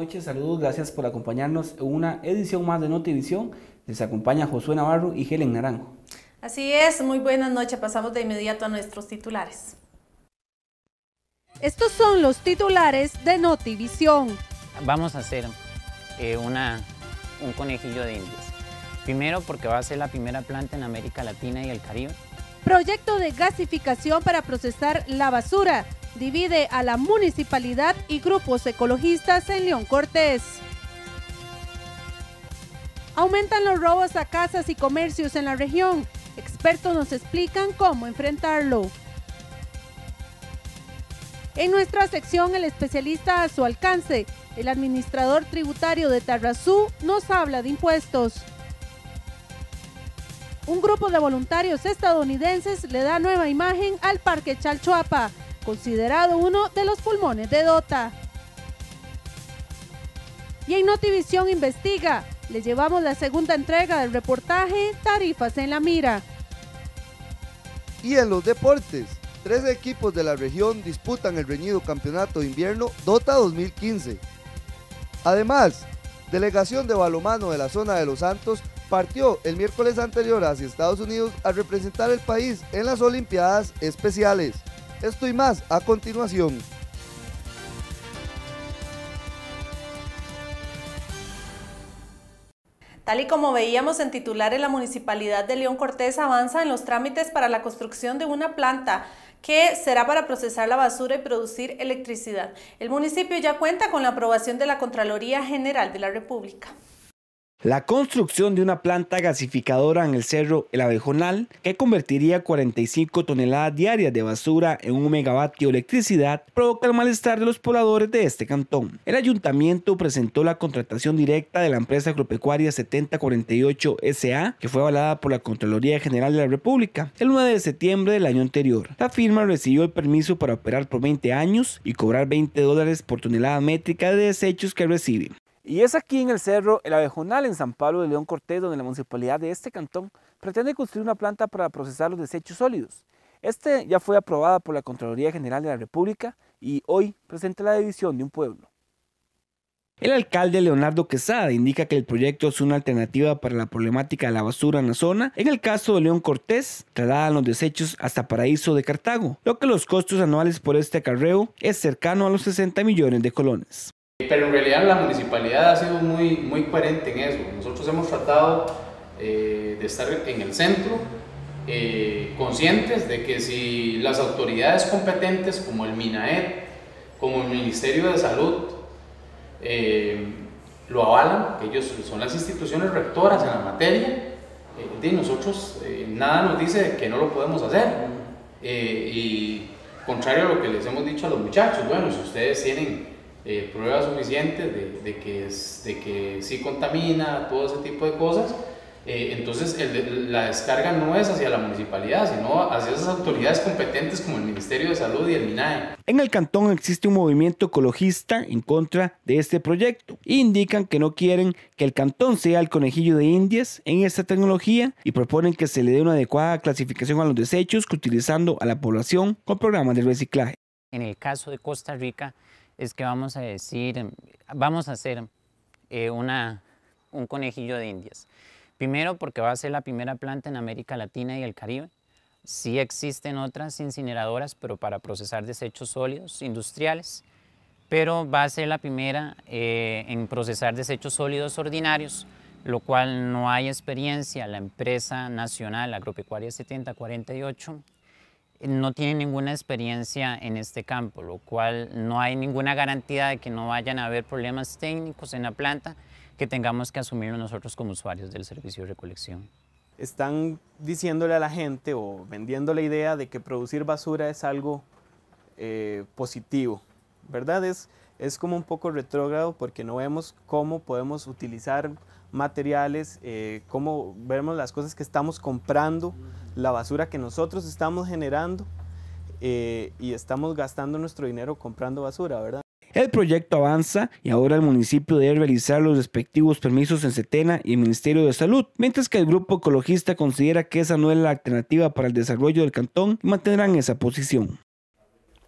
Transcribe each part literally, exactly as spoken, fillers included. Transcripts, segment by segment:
noches, saludos, gracias por acompañarnos en una edición más de Notivisión. Les acompaña Josué Navarro y Helen Naranjo. Así es, muy buenas noches, pasamos de inmediato a nuestros titulares. Estos son los titulares de Notivisión. Vamos a hacer eh, una, un conejillo de indias. Primero porque va a ser la primera planta en América Latina y el Caribe. Proyecto de gasificación para procesar la basura. Divide a la municipalidad y grupos ecologistas en León Cortés. Aumentan los robos a casas y comercios en la región. Expertos nos explican cómo enfrentarlo. En nuestra sección, el especialista a su alcance, el administrador tributario de Tarrazú, nos habla de impuestos. Un grupo de voluntarios estadounidenses le da nueva imagen al Parque Chalchuapa, considerado uno de los pulmones de Dota. Y en Notivisión Investiga, les llevamos la segunda entrega del reportaje Tarifas en la Mira. Y en los deportes, tres equipos de la región disputan el reñido campeonato de invierno Dota dos mil quince. Además, delegación de balonmano de la zona de Los Santos partió el miércoles anterior hacia Estados Unidos a representar el país en las Olimpiadas Especiales. Esto y más a continuación. Tal y como veíamos en titulares, la Municipalidad de León Cortés avanza en los trámites para la construcción de una planta que será para procesar la basura y producir electricidad. El municipio ya cuenta con la aprobación de la Contraloría General de la República. La construcción de una planta gasificadora en el Cerro El Abejonal, que convertiría cuarenta y cinco toneladas diarias de basura en un megavatio de electricidad, provoca el malestar de los pobladores de este cantón. El ayuntamiento presentó la contratación directa de la empresa agropecuaria setenta cuarenta y ocho S A, que fue avalada por la Contraloría General de la República el nueve de septiembre del año anterior. La firma recibió el permiso para operar por veinte años y cobrar veinte dólares por tonelada métrica de desechos que recibe. Y es aquí en el Cerro El Abejonal, en San Pablo de León Cortés, donde la municipalidad de este cantón pretende construir una planta para procesar los desechos sólidos. Este ya fue aprobada por la Contraloría General de la República y hoy presenta la división de un pueblo. El alcalde Leonardo Quesada indica que el proyecto es una alternativa para la problemática de la basura en la zona. En el caso de León Cortés, trasladan los desechos hasta Paraíso de Cartago, lo que los costos anuales por este acarreo es cercano a los sesenta millones de colones. Pero en realidad la municipalidad ha sido muy, muy coherente en eso. Nosotros hemos tratado eh, de estar en el centro, eh, conscientes de que si las autoridades competentes como el MINAET, como el Ministerio de Salud, eh, lo avalan, que ellos son las instituciones rectoras en la materia, eh, de nosotros eh, nada nos dice que no lo podemos hacer. Eh, y contrario a lo que les hemos dicho a los muchachos, bueno, si ustedes tienen Eh, pruebas suficientes de, de, que es, de que sí contamina, todo ese tipo de cosas, eh, entonces el, la descarga no es hacia la municipalidad, sino hacia esas autoridades competentes como el Ministerio de Salud y el MINAE. En el cantón existe un movimiento ecologista en contra de este proyecto. Indican que no quieren que el cantón sea el conejillo de indias en esta tecnología y proponen que se le dé una adecuada clasificación a los desechos, utilizando a la población con programas de reciclaje. En el caso de Costa Rica, es que vamos a decir, vamos a hacer eh, una, un conejillo de indias. Primero porque va a ser la primera planta en América Latina y el Caribe. Sí existen otras incineradoras, pero para procesar desechos sólidos industriales, pero va a ser la primera eh, en procesar desechos sólidos ordinarios, lo cual no hay experiencia. La empresa nacional Agropecuaria setenta cuarenta y ocho no tiene ninguna experiencia en este campo, lo cual no hay ninguna garantía de que no vayan a haber problemas técnicos en la planta que tengamos que asumir nosotros como usuarios del servicio de recolección. Están diciéndole a la gente o vendiendo la idea de que producir basura es algo eh, positivo, ¿verdad? Es, es como un poco retrógrado porque no vemos cómo podemos utilizar materiales, eh, cómo vemos las cosas que estamos comprando, la basura que nosotros estamos generando eh, y estamos gastando nuestro dinero comprando basura, ¿verdad? El proyecto avanza y ahora el municipio debe realizar los respectivos permisos en SETENA y el Ministerio de Salud, mientras que el grupo ecologista considera que esa no es la alternativa para el desarrollo del cantón y mantendrán esa posición.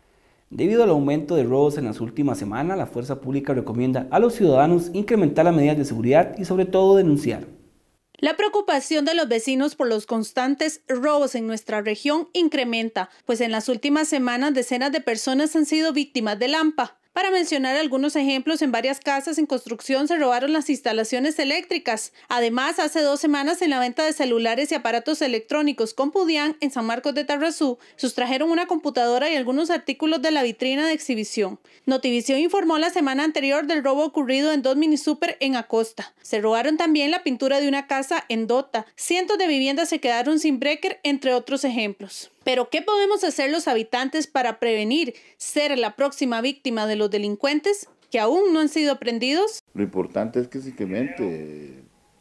Debido al aumento de robos en las últimas semanas, la Fuerza Pública recomienda a los ciudadanos incrementar las medidas de seguridad y sobre todo denunciar. La preocupación de los vecinos por los constantes robos en nuestra región incrementa, pues en las últimas semanas decenas de personas han sido víctimas del AMPA. Para mencionar algunos ejemplos, en varias casas en construcción se robaron las instalaciones eléctricas. Además, hace dos semanas en la venta de celulares y aparatos electrónicos Compudian en San Marcos de Tarrazú, sustrajeron una computadora y algunos artículos de la vitrina de exhibición. Notivisión informó la semana anterior del robo ocurrido en dos mini super en Acosta. Se robaron también la pintura de una casa en Dota. Cientos de viviendas se quedaron sin breaker, entre otros ejemplos. Pero, ¿qué podemos hacer los habitantes para prevenir ser la próxima víctima de los delincuentes que aún no han sido aprendidos? Lo importante es que se incremente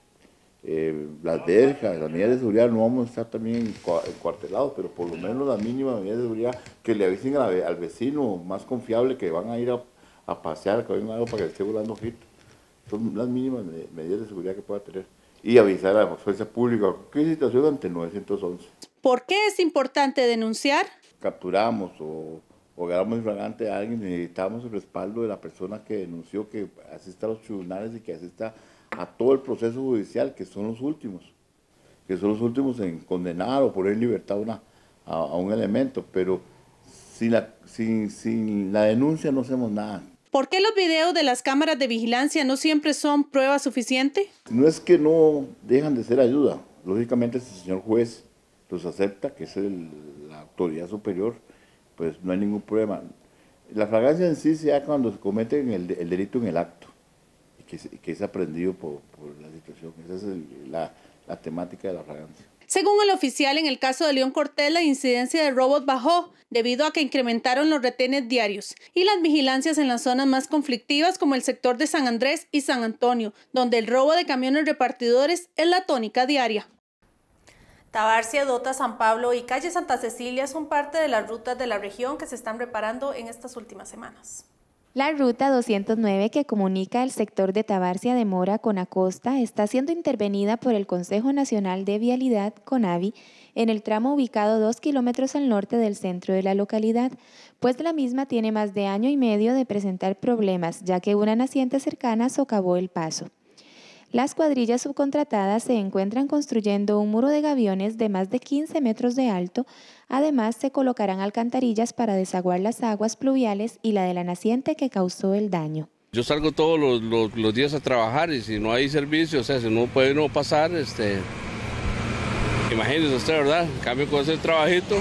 eh, las verjas, las medidas de seguridad. No vamos a estar también encuartelados, pero por lo menos las mínimas medidas de seguridad, que le avisen a la, al vecino más confiable que van a ir a, a pasear, que vayan a algo para que esté volando ojito. Son las mínimas medidas de seguridad que pueda tener. Y avisar a la fuerza pública qué situación ante nueve once. ¿Por qué es importante denunciar? Capturamos o, o agarramos infragante a alguien, necesitamos el respaldo de la persona que denunció, que asista a los tribunales y que asista a todo el proceso judicial, que son los últimos, que son los últimos en condenar o poner en libertad una, a, a un elemento, pero sin la, sin, sin la denuncia no hacemos nada. ¿Por qué los videos de las cámaras de vigilancia no siempre son prueba suficiente? No es que no dejan de ser ayuda, lógicamente si el señor juez los acepta, que es el, la autoridad superior, pues no hay ningún problema. La flagrancia en sí se da cuando se comete el, el delito en el acto y que, y que es aprendido por, por la situación. Esa es el, la, la temática de la flagrancia. Según el oficial, en el caso de León Cortés, la incidencia de robos bajó debido a que incrementaron los retenes diarios y las vigilancias en las zonas más conflictivas como el sector de San Andrés y San Antonio, donde el robo de camiones repartidores es la tónica diaria. Tabarcia, Dota, San Pablo y calle Santa Cecilia son parte de las rutas de la región que se están reparando en estas últimas semanas. La ruta doscientos nueve que comunica el sector de Tabarcia de Mora con Acosta está siendo intervenida por el Consejo Nacional de Vialidad, CONAVI, en el tramo ubicado dos kilómetros al norte del centro de la localidad, pues la misma tiene más de año y medio de presentar problemas, ya que una naciente cercana socavó el paso. Las cuadrillas subcontratadas se encuentran construyendo un muro de gaviones de más de quince metros de alto. Además, se colocarán alcantarillas para desaguar las aguas pluviales y la de la naciente que causó el daño. Yo salgo todos los, los, los días a trabajar y si no hay servicio, o sea, si no puede uno pasar, este, imagínese usted, ¿verdad? En cambio con ese trabajito,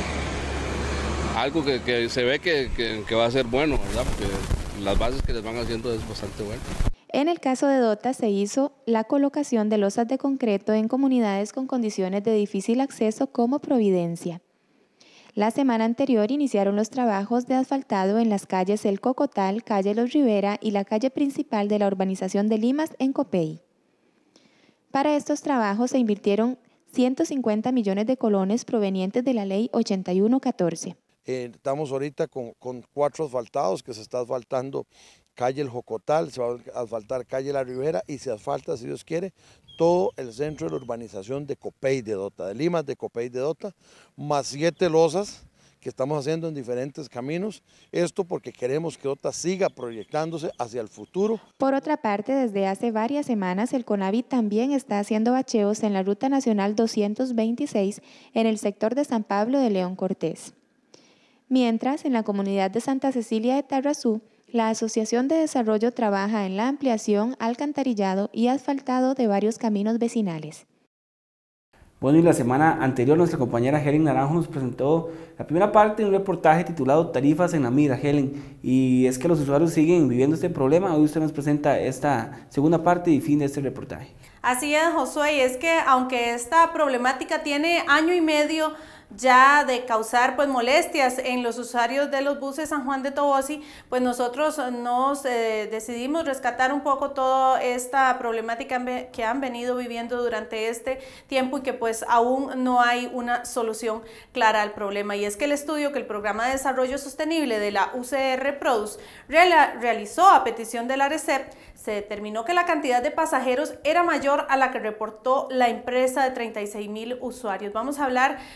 algo que, que se ve que, que, que va a ser bueno, ¿verdad? Porque las bases que les van haciendo es bastante bueno. En el caso de Dota se hizo la colocación de losas de concreto en comunidades con condiciones de difícil acceso como Providencia. La semana anterior iniciaron los trabajos de asfaltado en las calles El Cocotal, calle Los Rivera y la calle principal de la urbanización de Limas en Copey. Para estos trabajos se invirtieron ciento cincuenta millones de colones provenientes de la ley ochenta y uno catorce. Eh, estamos ahorita con, con cuatro asfaltados que se está asfaltando calle El Jocotal, se va a asfaltar calle La Ribera y se asfalta, si Dios quiere, todo el centro de la urbanización de Copey de Dota, de Limas de Copey de Dota, más siete losas que estamos haciendo en diferentes caminos, esto porque queremos que Dota siga proyectándose hacia el futuro. Por otra parte, desde hace varias semanas el CONAVI también está haciendo bacheos en la Ruta Nacional doscientos veintiséis en el sector de San Pablo de León Cortés. Mientras, en la comunidad de Santa Cecilia de Tarrazú, la Asociación de Desarrollo trabaja en la ampliación, alcantarillado y asfaltado de varios caminos vecinales. Bueno, y la semana anterior nuestra compañera Helen Naranjo nos presentó la primera parte de un reportaje titulado Tarifas en la Mira, Helen, y es que los usuarios siguen viviendo este problema. Hoy usted nos presenta esta segunda parte y fin de este reportaje. Así es, Josué, y es que aunque esta problemática tiene año y medio ya de causar pues molestias en los usuarios de los buses San Juan de Tobosi, pues nosotros nos eh, decidimos rescatar un poco toda esta problemática que han venido viviendo durante este tiempo y que pues aún no hay una solución clara al problema. Y es que el estudio que el Programa de Desarrollo Sostenible de la U C R Produce realizó a petición de la ARECEP, se determinó que la cantidad de pasajeros era mayor a la que reportó la empresa de treinta y seis mil usuarios. Vamos a hablar con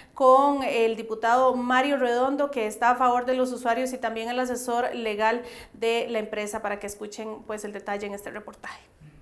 con el diputado Mario Redondo, que está a favor de los usuarios, y también el asesor legal de la empresa, para que escuchen pues el detalle en este reportaje.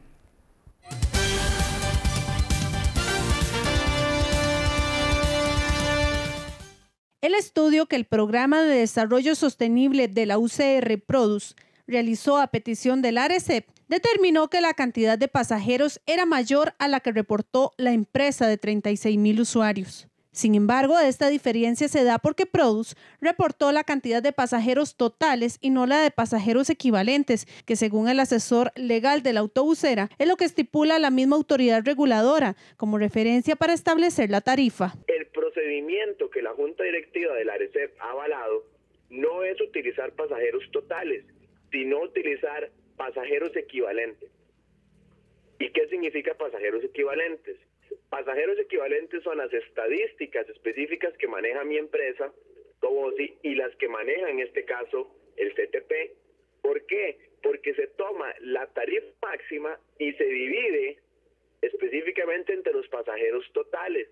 El estudio que el Programa de Desarrollo Sostenible de la U C R Produce realizó a petición del ARECEP determinó que la cantidad de pasajeros era mayor a la que reportó la empresa de treinta y seis mil usuarios. Sin embargo, esta diferencia se da porque Produce reportó la cantidad de pasajeros totales y no la de pasajeros equivalentes, que según el asesor legal de la autobusera es lo que estipula la misma autoridad reguladora como referencia para establecer la tarifa. El procedimiento que la Junta Directiva del ARECEP ha avalado no es utilizar pasajeros totales, sino utilizar pasajeros equivalentes. ¿Y qué significa pasajeros equivalentes? Pasajeros equivalentes son las estadísticas específicas que maneja mi empresa, Tobosi, y las que maneja en este caso el C T P. ¿Por qué? Porque se toma la tarifa máxima y se divide específicamente entre los pasajeros totales,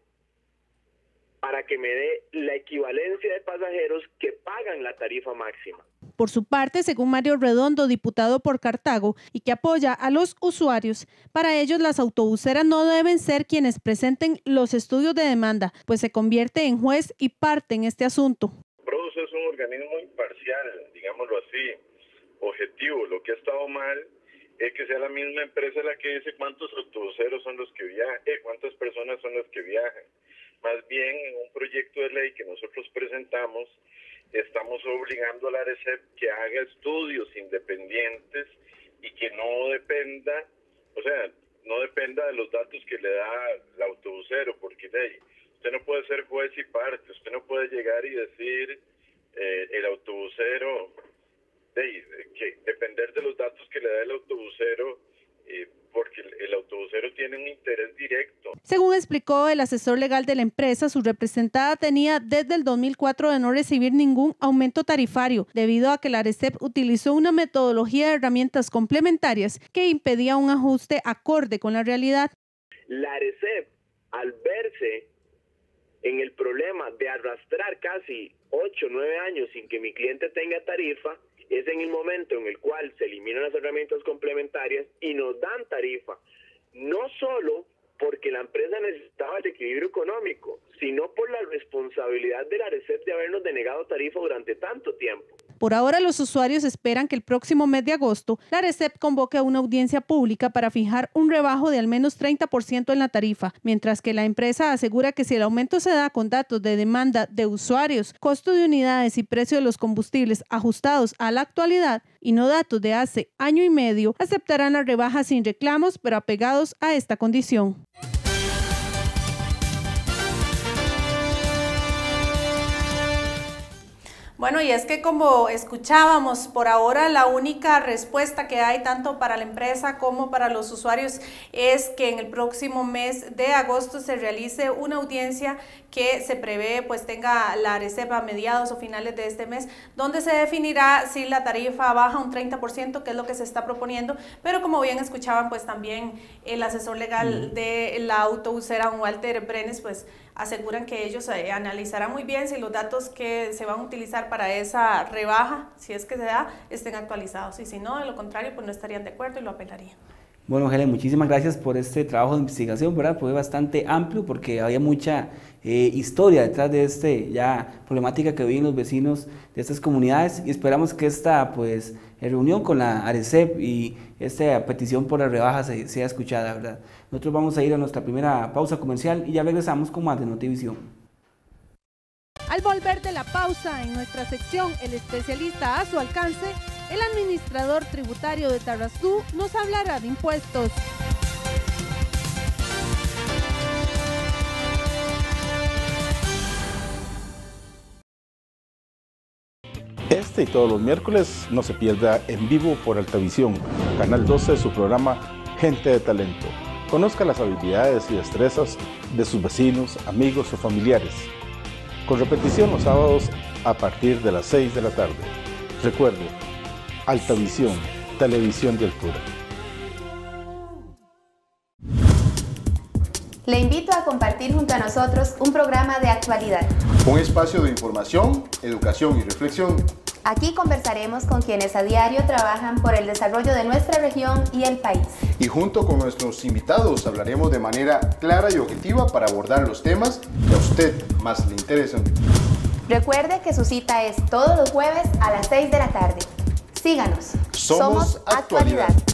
para que me dé la equivalencia de pasajeros que pagan la tarifa máxima. Por su parte, según Mario Redondo, diputado por Cartago y que apoya a los usuarios, para ellos las autobuseras no deben ser quienes presenten los estudios de demanda, pues se convierte en juez y parte en este asunto. Produce es un organismo imparcial, digámoslo así, objetivo. Lo que ha estado mal es que sea la misma empresa la que dice cuántos autobuseros son los que viajan, eh, cuántas personas son las que viajan. Más bien, en un proyecto de ley que nosotros presentamos, estamos obligando a la ARECEP que haga estudios independientes y que no dependa, o sea, no dependa de los datos que le da el autobusero, porque de ahí, usted no puede ser juez y parte, usted no puede llegar y decir eh, el autobusero, de ahí, que depender de los datos que le da el autobusero, eh, porque el autobusero tiene un interés directo. Según explicó el asesor legal de la empresa, su representada tenía desde el dos mil cuatro de no recibir ningún aumento tarifario, debido a que la ARECEP utilizó una metodología de herramientas complementarias que impedía un ajuste acorde con la realidad. La ARECEP, al verse en el problema de arrastrar casi ocho o nueve años sin que mi cliente tenga tarifa, es en el momento en el cual se eliminan las herramientas complementarias y nos dan tarifa, no solo porque la empresa necesitaba el equilibrio económico, sino por la responsabilidad de la ARECEP de habernos denegado tarifa durante tanto tiempo. Por ahora, los usuarios esperan que el próximo mes de agosto la ARECEP convoque una audiencia pública para fijar un rebajo de al menos treinta por ciento en la tarifa, mientras que la empresa asegura que si el aumento se da con datos de demanda de usuarios, costo de unidades y precio de los combustibles ajustados a la actualidad y no datos de hace año y medio, aceptarán la rebaja sin reclamos, pero apegados a esta condición. Bueno, y es que como escuchábamos, por ahora la única respuesta que hay tanto para la empresa como para los usuarios es que en el próximo mes de agosto se realice una audiencia que se prevé pues tenga la ARECEP a mediados o finales de este mes, donde se definirá si la tarifa baja un treinta por ciento, que es lo que se está proponiendo, pero como bien escuchaban pues también el asesor legal de la autobusera, Walter Brenes, pues aseguran que ellos eh, analizarán muy bien si los datos que se van a utilizar para esa rebaja, si es que se da, estén actualizados, y si no, de lo contrario, pues no estarían de acuerdo y lo apelarían. Bueno, Helen, muchísimas gracias por este trabajo de investigación, ¿verdad? Fue bastante amplio porque había mucha eh, historia detrás de este ya problemática que viven los vecinos de estas comunidades, y esperamos que esta pues reunión con la ARECEP y esta petición por la rebaja se, sea escuchada, ¿verdad? Nosotros vamos a ir a nuestra primera pausa comercial y ya regresamos con más de Notivisión. Al volver de la pausa, en nuestra sección El especialista a su alcance, el administrador tributario de Tarrazú nos hablará de impuestos. Este y todos los miércoles no se pierda En Vivo por Altavisión, Canal doce, su programa Gente de Talento. Conozca las habilidades y destrezas de sus vecinos, amigos o familiares. Con repetición los sábados a partir de las seis de la tarde. Recuerde, Altavisión, televisión de altura. Le invito a compartir junto a nosotros un programa de actualidad. Un espacio de información, educación y reflexión. Aquí conversaremos con quienes a diario trabajan por el desarrollo de nuestra región y el país. Y junto con nuestros invitados hablaremos de manera clara y objetiva para abordar los temas que a usted más le interesan. Recuerde que su cita es todos los jueves a las seis de la tarde. Síganos. Somos, Somos Actualidad. Actualidad.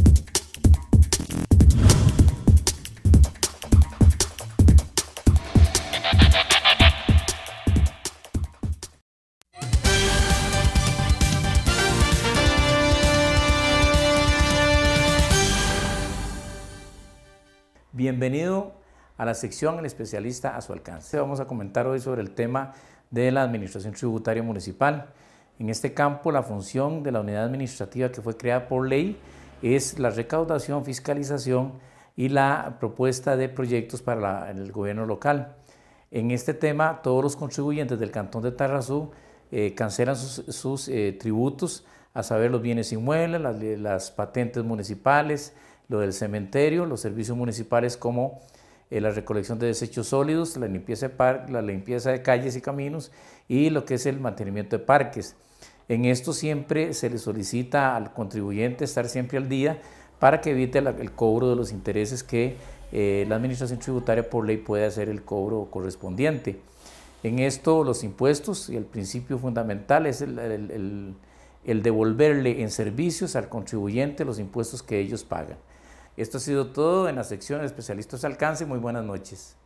Bienvenido a la sección El especialista a su alcance. Vamos a comentar hoy sobre el tema de la Administración Tributaria Municipal. En este campo, la función de la unidad administrativa que fue creada por ley es la recaudación, fiscalización y la propuesta de proyectos para la, el gobierno local. En este tema, todos los contribuyentes del Cantón de Tarrazú eh, cancelan sus, sus eh, tributos, a saber los bienes inmuebles, las, las patentes municipales, lo del cementerio, los servicios municipales como eh, la recolección de desechos sólidos, la limpieza, de par la limpieza de calles y caminos y lo que es el mantenimiento de parques. En esto siempre se le solicita al contribuyente estar siempre al día para que evite la, el cobro de los intereses que eh, la Administración Tributaria por ley puede hacer el cobro correspondiente. En esto los impuestos y el principio fundamental es el, el, el, el devolverle en servicios al contribuyente los impuestos que ellos pagan. Esto ha sido todo en la sección de Especialistas al Alcance. Muy buenas noches.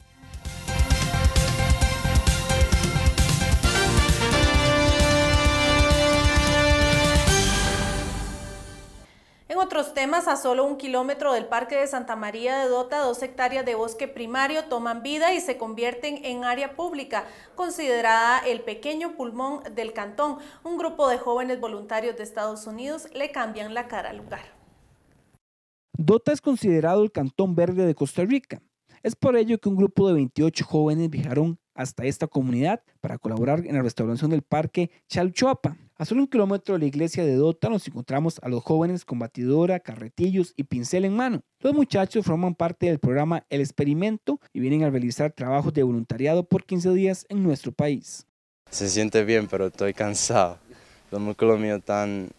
En otros temas, a solo un kilómetro del Parque de Santa María de Dota, dos hectáreas de bosque primario toman vida y se convierten en área pública, considerada el pequeño pulmón del cantón. Un grupo de jóvenes voluntarios de Estados Unidos le cambian la cara al lugar. Dota es considerado el cantón verde de Costa Rica. Es por ello que un grupo de veintiocho jóvenes viajaron hasta esta comunidad para colaborar en la restauración del Parque Chalchuapa. A solo un kilómetro de la iglesia de Dota nos encontramos a los jóvenes con batidora, carretillos y pincel en mano. Los muchachos forman parte del programa El Experimento y vienen a realizar trabajos de voluntariado por quince días en nuestro país. Se siente bien, pero estoy cansado. Los músculos míos están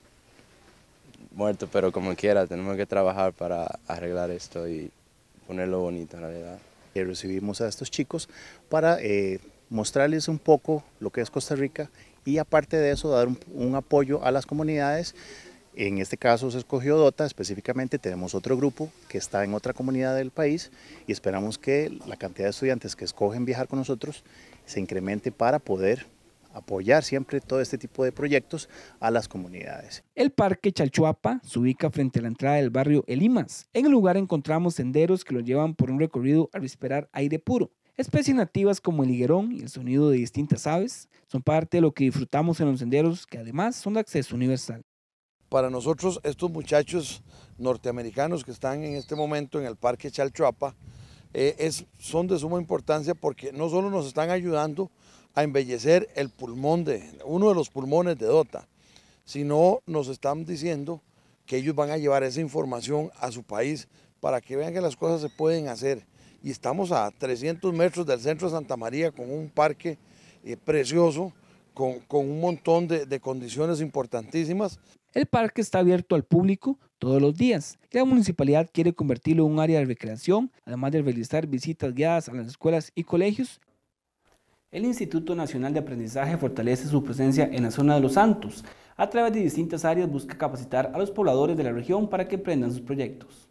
muertos, pero como quiera, tenemos que trabajar para arreglar esto y ponerlo bonito en realidad. Eh, recibimos a estos chicos para eh, mostrarles un poco lo que es Costa Rica y aparte de eso dar un, un apoyo a las comunidades. En este caso se escogió Dota, específicamente tenemos otro grupo que está en otra comunidad del país y esperamos que la cantidad de estudiantes que escogen viajar con nosotros se incremente para poder apoyar siempre todo este tipo de proyectos a las comunidades. El Parque Chalchuapa se ubica frente a la entrada del barrio El Limas. En el lugar encontramos senderos que los llevan por un recorrido a respirar aire puro. Especies nativas como el higuerón y el sonido de distintas aves son parte de lo que disfrutamos en los senderos, que además son de acceso universal. Para nosotros, estos muchachos norteamericanos que están en este momento en el Parque Chalchuapa eh, es, son de suma importancia porque no solo nos están ayudando a embellecer el pulmón de uno de los pulmones de Dota, sino nos están diciendo que ellos van a llevar esa información a su país para que vean que las cosas se pueden hacer. Y estamos a trescientos metros del centro de Santa María con un parque eh, precioso, con, con un montón de, de condiciones importantísimas. El parque está abierto al público todos los días. La municipalidad quiere convertirlo en un área de recreación, además de realizar visitas guiadas a las escuelas y colegios. El Instituto Nacional de Aprendizaje fortalece su presencia en la zona de Los Santos. A través de distintas áreas busca capacitar a los pobladores de la región para que emprendan sus proyectos.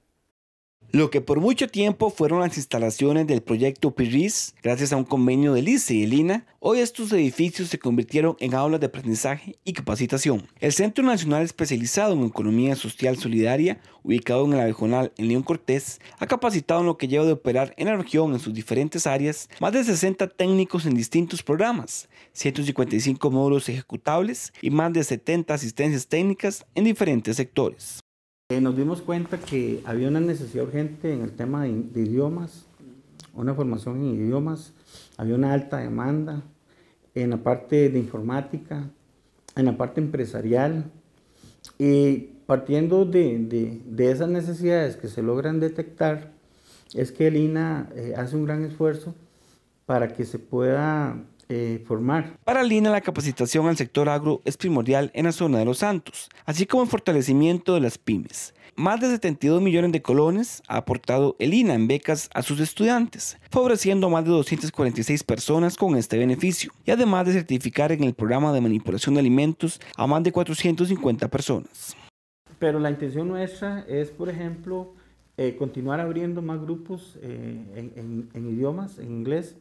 Lo que por mucho tiempo fueron las instalaciones del proyecto PIRIS, gracias a un convenio del I C E y el I N A, hoy estos edificios se convirtieron en aulas de aprendizaje y capacitación. El Centro Nacional Especializado en Economía Social Solidaria, ubicado en el Abejonal en León Cortés, ha capacitado en lo que lleva de operar en la región en sus diferentes áreas más de sesenta técnicos en distintos programas, ciento cincuenta y cinco módulos ejecutables y más de setenta asistencias técnicas en diferentes sectores. Nos dimos cuenta que había una necesidad urgente en el tema de, de idiomas, una formación en idiomas, había una alta demanda en la parte de informática, en la parte empresarial, y partiendo de, de, de esas necesidades que se logran detectar, es que el I N A eh, hace un gran esfuerzo para que se pueda eh, formar. Para el I N A, la capacitación al sector agro es primordial en la zona de Los Santos, así como el fortalecimiento de las pymes. Más de setenta y dos millones de colones ha aportado el I N A en becas a sus estudiantes, favoreciendo a más de doscientas cuarenta y seis personas con este beneficio, y además de certificar en el programa de manipulación de alimentos a más de cuatrocientas cincuenta personas. Pero la intención nuestra es, por ejemplo, eh, continuar abriendo más grupos eh, en, en, en idiomas, en inglés,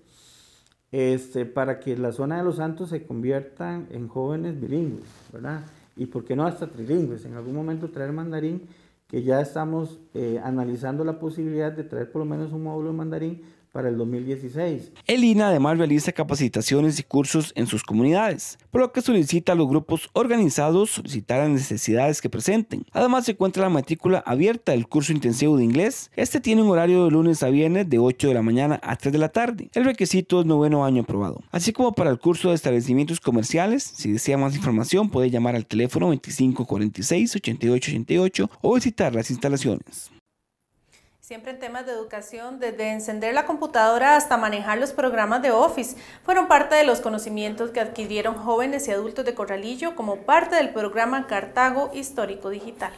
este, para que la zona de Los Santos se convierta en jóvenes bilingües, ¿verdad? Y por qué no hasta trilingües, en algún momento traer mandarín, que ya estamos eh, analizando la posibilidad de traer por lo menos un módulo de mandarín para el dos mil dieciséis. El I N A además realiza capacitaciones y cursos en sus comunidades, por lo que solicita a los grupos organizados solicitar las necesidades que presenten. Además se encuentra la matrícula abierta del curso intensivo de inglés. Este tiene un horario de lunes a viernes de ocho de la mañana a tres de la tarde. El requisito es noveno año aprobado. Así como para el curso de establecimientos comerciales, si desea más información puede llamar al teléfono veinticinco cuarenta y seis, ochenta y ocho ochenta y ocho o visitar las instalaciones. Siempre en temas de educación, desde encender la computadora hasta manejar los programas de Office, fueron parte de los conocimientos que adquirieron jóvenes y adultos de Corralillo como parte del programa Cartago Histórico Digital.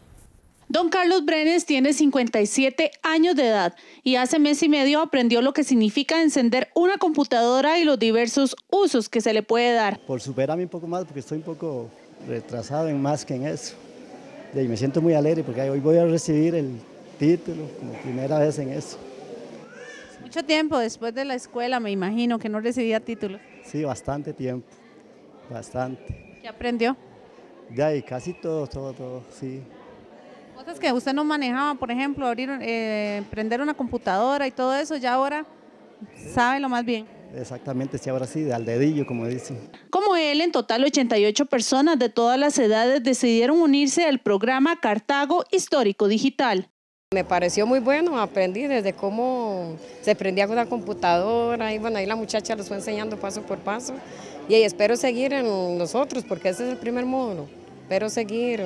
Don Carlos Brenes tiene cincuenta y siete años de edad y hace mes y medio aprendió lo que significa encender una computadora y los diversos usos que se le puede dar. Por superarme un poco más, porque estoy un poco retrasado en más que en eso. Y me siento muy alegre porque hoy voy a recibir el título, como primera vez en eso. Mucho tiempo después de la escuela, me imagino, que no recibía títulos. Sí, bastante tiempo, bastante. ¿Qué aprendió? De ahí, casi todo, todo, todo, sí. Cosas que usted no manejaba, por ejemplo, abrir, eh, prender una computadora y todo eso, ya ahora sabe lo más bien. Exactamente, sí, ahora sí, al dedillo, como dicen. Como él, en total ochenta y ocho personas de todas las edades decidieron unirse al programa Cartago Histórico Digital. Me pareció muy bueno, aprendí desde cómo se prendía con la computadora y bueno, ahí la muchacha los fue enseñando paso por paso y ahí espero seguir en nosotros porque ese es el primer módulo, espero seguir,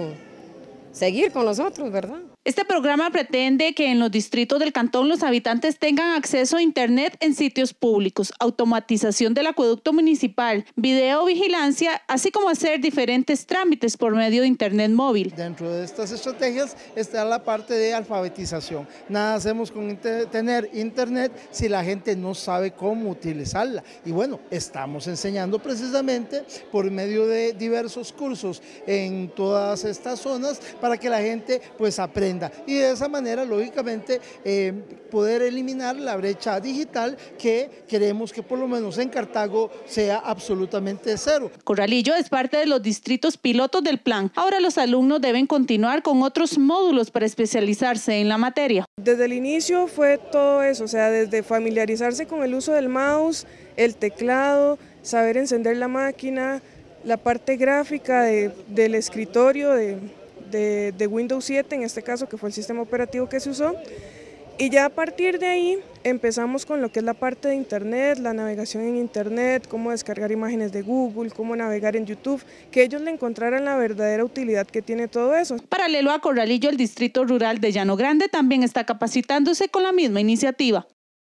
seguir con nosotros, ¿verdad? Este programa pretende que en los distritos del cantón los habitantes tengan acceso a internet en sitios públicos, automatización del acueducto municipal, videovigilancia, así como hacer diferentes trámites por medio de internet móvil. Dentro de estas estrategias está la parte de alfabetización. Nada hacemos con inter- tener internet si la gente no sabe cómo utilizarla. Y bueno, estamos enseñando precisamente por medio de diversos cursos en todas estas zonas para que la gente pues aprenda. Y de esa manera, lógicamente, eh, poder eliminar la brecha digital que queremos que por lo menos en Cartago sea absolutamente cero. Corralillo es parte de los distritos pilotos del plan. Ahora los alumnos deben continuar con otros módulos para especializarse en la materia. Desde el inicio fue todo eso, o sea, desde familiarizarse con el uso del mouse, el teclado, saber encender la máquina, la parte gráfica de, del escritorio, de... De, de Windows siete, en este caso, que fue el sistema operativo que se usó, y ya a partir de ahí empezamos con lo que es la parte de internet, la navegación en internet, cómo descargar imágenes de Google, cómo navegar en YouTube, que ellos le encontraran la verdadera utilidad que tiene todo eso. Paralelo a Corralillo, el distrito rural de Llano Grande también está capacitándose con la misma iniciativa.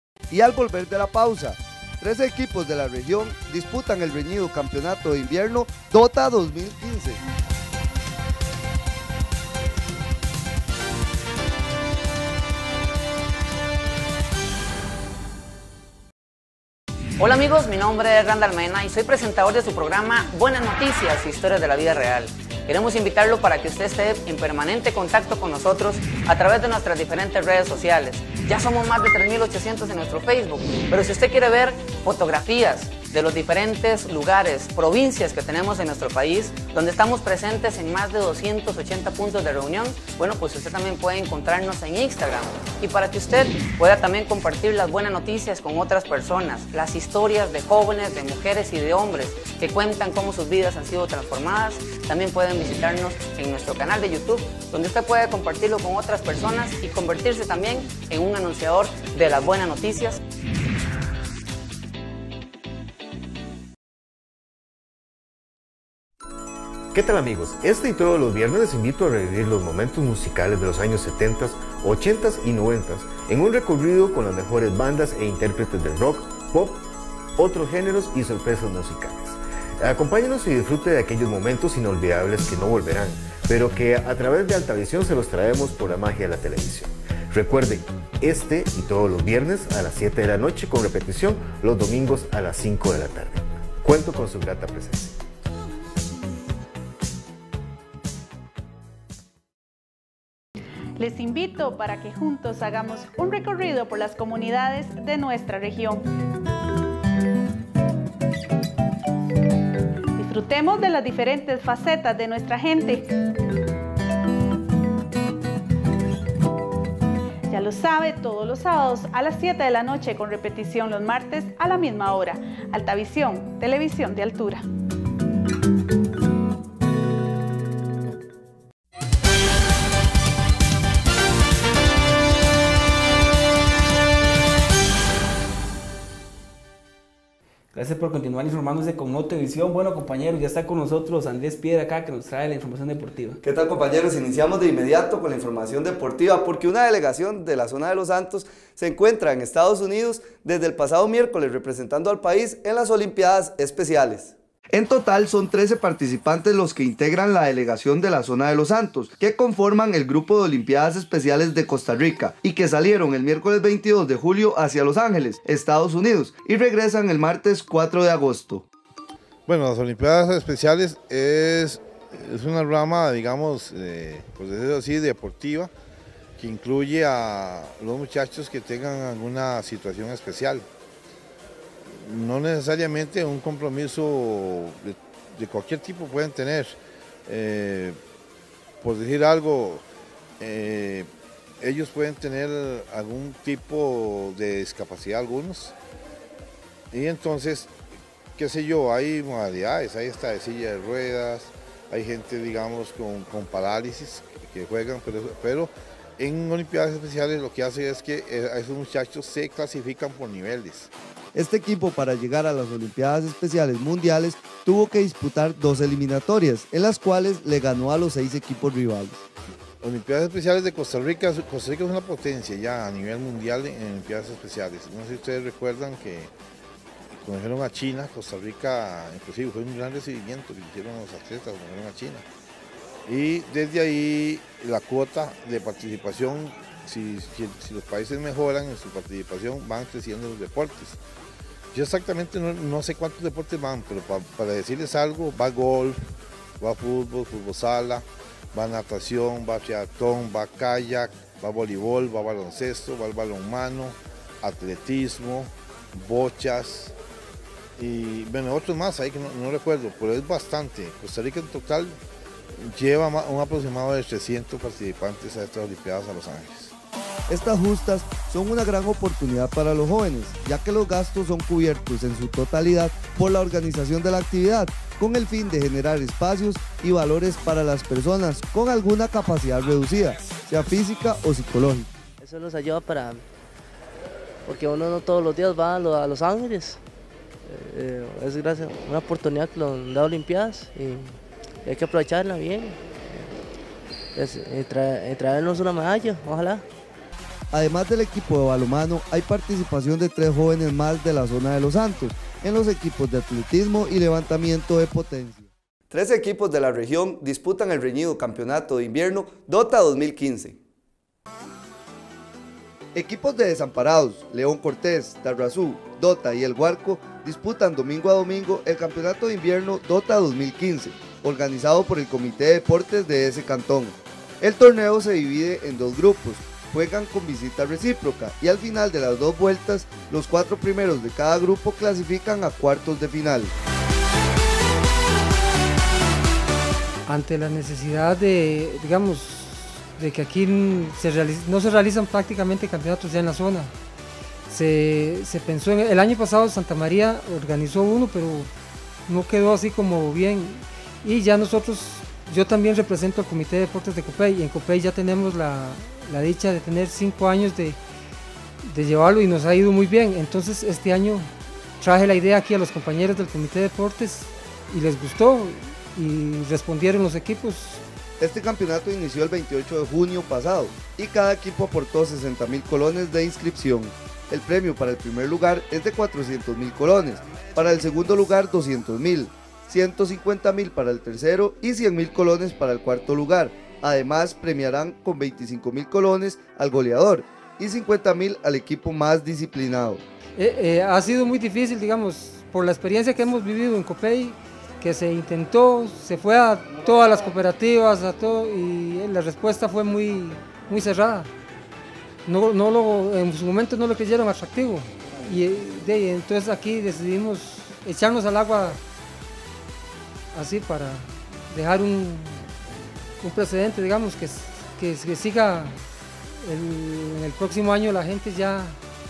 Y al volver de la pausa, tres equipos de la región disputan el reñido campeonato de invierno DOTA dos mil quince. Hola amigos, mi nombre es Randall Mena y soy presentador de su programa Buenas Noticias, Historias de la Vida Real. Queremos invitarlo para que usted esté en permanente contacto con nosotros a través de nuestras diferentes redes sociales. Ya somos más de tres mil ochocientos en nuestro Facebook, pero si usted quiere ver fotografías de los diferentes lugares, provincias que tenemos en nuestro país, donde estamos presentes en más de doscientos ochenta puntos de reunión, bueno, pues usted también puede encontrarnos en Instagram. Y para que usted pueda también compartir las buenas noticias con otras personas, las historias de jóvenes, de mujeres y de hombres que cuentan cómo sus vidas han sido transformadas, también pueden visitarnos en nuestro canal de YouTube, donde usted puede compartirlo con otras personas y convertirse también en un anunciador de las buenas noticias. ¿Qué tal amigos? Este y todos los viernes les invito a revivir los momentos musicales de los años setenta, ochenta y noventa en un recorrido con las mejores bandas e intérpretes del rock, pop, otros géneros y sorpresas musicales. Acompáñenos y disfrute de aquellos momentos inolvidables que no volverán, pero que a través de Altavisión se los traemos por la magia de la televisión. Recuerden, este y todos los viernes a las siete de la noche con repetición los domingos a las cinco de la tarde. Cuento con su grata presencia. Les invito para que juntos hagamos un recorrido por las comunidades de nuestra región. Disfrutemos de las diferentes facetas de nuestra gente. Ya lo sabe, todos los sábados a las siete de la noche con repetición los martes a la misma hora. Altavisión, televisión de altura. Gracias por continuar informándose con Notevisión. Bueno, compañeros, ya está con nosotros Andrés Piedra acá, que nos trae la información deportiva. ¿Qué tal, compañeros? Iniciamos de inmediato con la información deportiva, porque una delegación de la zona de Los Santos se encuentra en Estados Unidos desde el pasado miércoles representando al país en las Olimpiadas Especiales. En total son trece participantes los que integran la delegación de la zona de Los Santos, que conforman el grupo de Olimpiadas Especiales de Costa Rica y que salieron el miércoles veintidós de julio hacia Los Ángeles, Estados Unidos, y regresan el martes cuatro de agosto. Bueno, las Olimpiadas Especiales es, es una rama, digamos, eh, por decirlo así, deportiva, que incluye a los muchachos que tengan alguna situación especial. No necesariamente un compromiso de, de cualquier tipo pueden tener. Eh, por decir algo, eh, ellos pueden tener algún tipo de discapacidad, algunos. Y entonces, qué sé yo, hay modalidades, hay hasta de silla de ruedas, hay gente, digamos, con, con parálisis que juegan, pero, pero en Olimpiadas Especiales lo que hace es que a esos muchachos se clasifican por niveles. Este equipo, para llegar a las Olimpiadas Especiales Mundiales, tuvo que disputar dos eliminatorias, en las cuales le ganó a los seis equipos rivales. Olimpiadas Especiales de Costa Rica, Costa Rica es una potencia ya a nivel mundial en Olimpiadas Especiales. No sé si ustedes recuerdan que cuando fueron a China, Costa Rica, inclusive fue un gran recibimiento que hicieron los atletas cuando fueron a China. Y desde ahí la cuota de participación, si, si, si los países mejoran en su participación, van creciendo los deportes. Yo exactamente no, no sé cuántos deportes van, pero pa, para decirles algo, va golf, va fútbol, fútbol sala, va natación, va triatlón, va kayak, va voleibol, va baloncesto, va el balonmano, atletismo, bochas y bueno, otros más ahí que no, no recuerdo, pero es bastante. Costa Rica en total lleva un aproximado de trescientos participantes a estas Olimpiadas a Los Ángeles. Estas justas son una gran oportunidad para los jóvenes, ya que los gastos son cubiertos en su totalidad por la organización de la actividad, con el fin de generar espacios y valores para las personas con alguna capacidad reducida, sea física o psicológica. Eso nos ayuda para, porque uno no todos los días va a Los Ángeles, eh, es gracias a una oportunidad que nos han dado Olimpiadas y hay que aprovecharla bien, es, y traer, y traernos una medalla, ojalá. Además del equipo de balonmano, hay participación de tres jóvenes más de la zona de Los Santos en los equipos de atletismo y levantamiento de potencia. Tres equipos de la región disputan el reñido campeonato de invierno DOTA dos mil quince. Equipos de Desamparados, León Cortés, Tarrazú, DOTA y El Guarco disputan domingo a domingo el campeonato de invierno DOTA dos mil quince, organizado por el Comité de Deportes de ese cantón. El torneo se divide en dos grupos, juegan con visita recíproca y al final de las dos vueltas, los cuatro primeros de cada grupo clasifican a cuartos de final. Ante la necesidad de, digamos, de que aquí se realiz- no se realizan prácticamente campeonatos ya en la zona, se, se pensó, en el año pasado Santa María organizó uno, pero no quedó así como bien, y ya nosotros, yo también represento al Comité de Deportes de Copey, y en Copey ya tenemos la, la dicha de tener cinco años de, de llevarlo y nos ha ido muy bien. Entonces este año traje la idea aquí a los compañeros del Comité de Deportes y les gustó y respondieron los equipos. Este campeonato inició el veintiocho de junio pasado y cada equipo aportó sesenta mil colones de inscripción. El premio para el primer lugar es de cuatrocientos mil colones, para el segundo lugar doscientos mil, ciento cincuenta mil para el tercero y cien mil colones para el cuarto lugar. Además premiarán con veinticinco mil colones al goleador y cincuenta mil al equipo más disciplinado. Eh, eh, ha sido muy difícil, digamos, por la experiencia que hemos vivido en Copey, que se intentó, se fue a todas las cooperativas, a todo, y la respuesta fue muy, muy cerrada. No, no lo, en su momento no lo creyeron atractivo, y de, entonces aquí decidimos echarnos al agua así para dejar un, un precedente, digamos, que, que, que siga el, en el próximo año la gente ya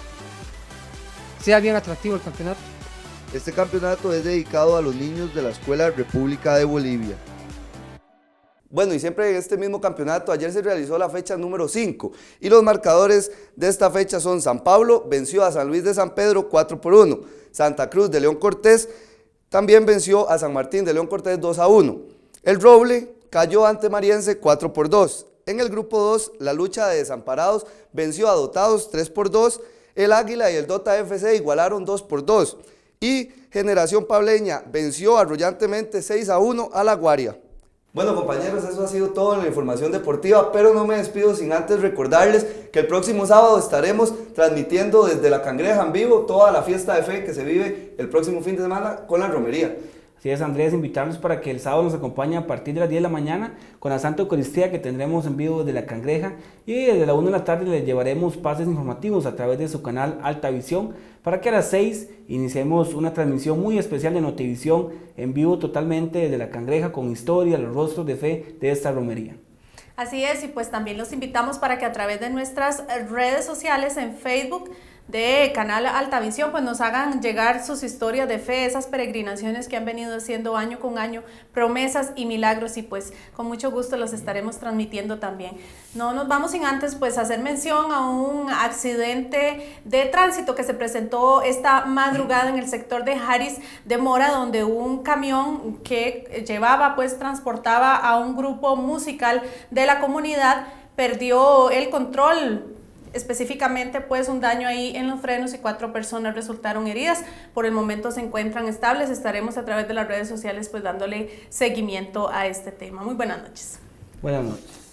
sea bien atractivo el campeonato. Este campeonato es dedicado a los niños de la Escuela República de Bolivia. Bueno, y siempre en este mismo campeonato, ayer se realizó la fecha número cinco y los marcadores de esta fecha son: San Pablo venció a San Luis de San Pedro cuatro por uno, Santa Cruz de León Cortés también venció a San Martín de León Cortés dos a uno, El Roble cayó ante Mariense cuatro por dos, en el grupo dos la Lucha de Desamparados venció a Dotados tres por dos, el Águila y el Dota F C igualaron dos por dos, y Generación Pableña venció arrollantemente seis a uno a La Guaria. Bueno, compañeros, eso ha sido todo en la información deportiva, pero no me despido sin antes recordarles que el próximo sábado estaremos transmitiendo desde La Cangreja en vivo toda la fiesta de fe que se vive el próximo fin de semana con la romería. Así es, Andrés, invitarlos para que el sábado nos acompañe a partir de las diez de la mañana con la Santa Eucaristía que tendremos en vivo desde La Cangreja, y desde la una de la tarde les llevaremos pases informativos a través de su canal Alta Visión para que a las seis iniciemos una transmisión muy especial de Notivisión en vivo totalmente desde La Cangreja con historia, los rostros de fe de esta romería. Así es, y pues también los invitamos para que a través de nuestras redes sociales en Facebook de Canal Altavisión pues nos hagan llegar sus historias de fe, esas peregrinaciones que han venido haciendo año con año, promesas y milagros, y pues con mucho gusto los estaremos transmitiendo también. No nos vamos sin antes pues hacer mención a un accidente de tránsito que se presentó esta madrugada en el sector de Jaris de Mora, donde un camión que llevaba pues transportaba a un grupo musical de la comunidad perdió el control. Específicamente pues un daño ahí en los frenos y cuatro personas resultaron heridas. Por el momento se encuentran estables. Estaremos a través de las redes sociales pues dándole seguimiento a este tema. Muy buenas noches. Buenas noches.